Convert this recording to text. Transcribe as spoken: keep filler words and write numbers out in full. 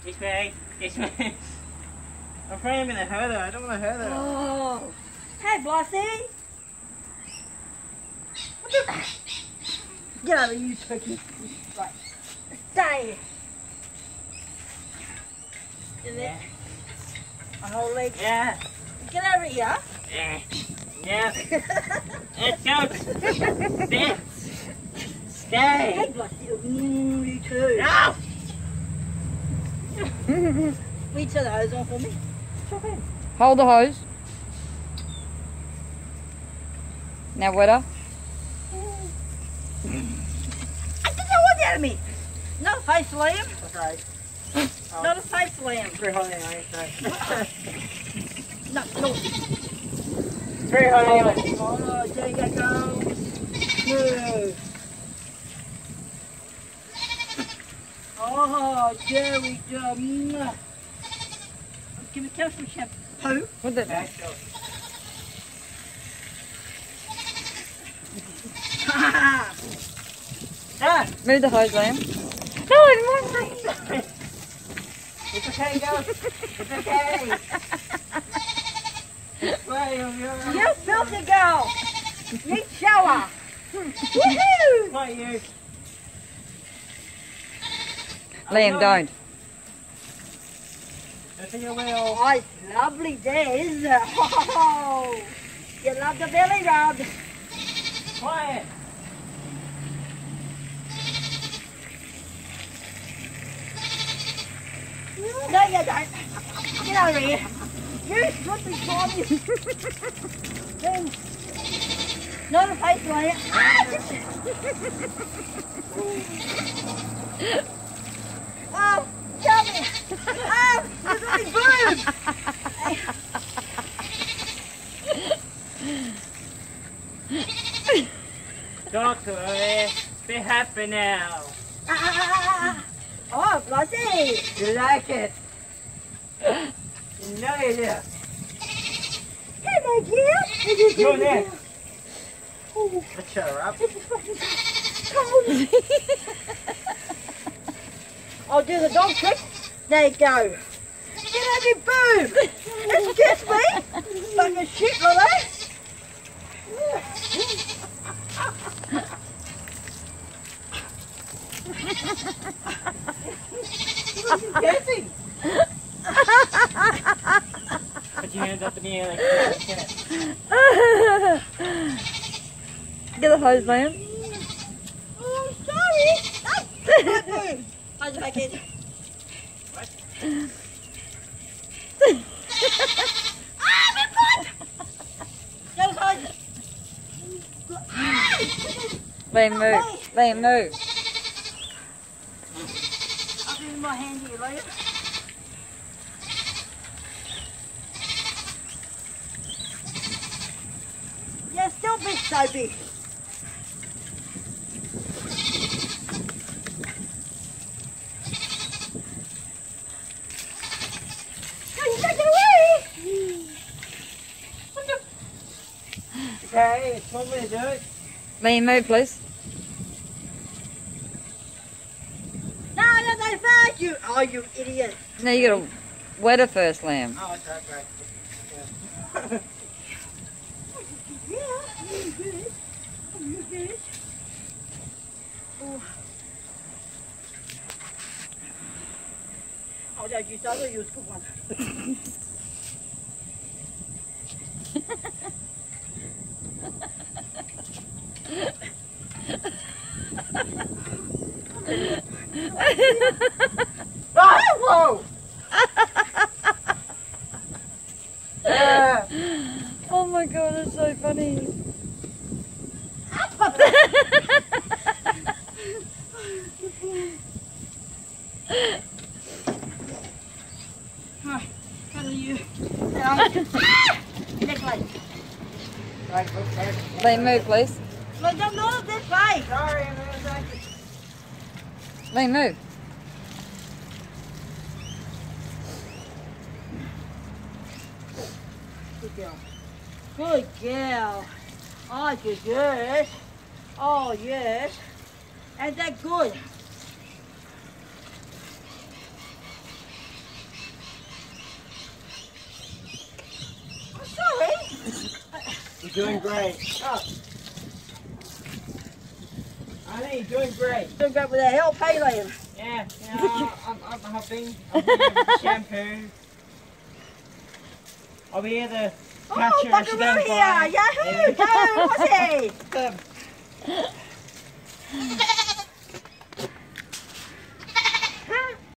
This way. This way. I'm afraid I'm going to hurt her. I don't want to hurt her. Oh. Hey, Blossie. What the... Get over, you turkey. Right. Stay. Yeah. My whole leg. Yeah. Get over here. Yeah. Yeah. Let's go. Dance. Stay. Hey, Blossie. Mm, you too. No. Will you turn the hose on for me? Sure. Hold the hose. Now wet her. I think you want out of me. Not a face lamb. Okay. Oh. Not a face lamb. Very hot anyway, so. No, no. Very hot anyway. Oh, there you go. Move. Oh, there we go. Mwah. Give me some shampoo. What's that? Okay, so. Ah! Move the hose, Liam. No, I didn't want It's okay, go. It's okay. It's way on your own. You filthy girl. Need shower. Woohoo! Not you. Liam, don't. I think I will. Oh, it's lovely days. Oh, you love the belly rub. Quiet. No, you don't. Get over here. You slippy Tommy. Then, not a face on it. Oh, tell me. Oh, there's only boob. Doctor, be happy now. Ah, oh, Blossie. You like it? You know you do. Hey, my dear. Go there. Oh, Let's shut her up. this is fucking cold. I'll do the dog trick. There you go. Get out your boob. Excuse me. Fucking shit, Lily. Dancing. Put your hands up in the air like this. Get the hose, Liam. Oh, sorry. My boob. How's it back in? Ah, my foot! Go, hose. Liam, move. Liam, move. I'll give you my hand here later. Yeah, still big, so big. Go, you take it away! What the? Okay, it's one way to do it. Liam, move, please. No, no, no, first, you. Oh, you idiot. No, you gotta wet her first, Liam. Oh, it's okay. Yeah. Yeah, you good. You good. Oh. Oh, that you thought you was good one. Ah, whoa! Yeah. Oh my god, that's so funny. How do you? Ah! Next way. Right, okay. Liam, move, please. Look, don't know this way. Sorry, I'm gonna take it. Liam, move. Good girl. Good girl. Oh, good, good. Oh, yes. And that good. Doing great. Oh. I think you're doing great. Doing great with that L P lamp. Yeah, yeah, I'm, I'm helping. I'm helping with the shampoo. I'll be here to catch Oh, her. fuck She around don't here! bite. Yahoo! Go, pussy! Um,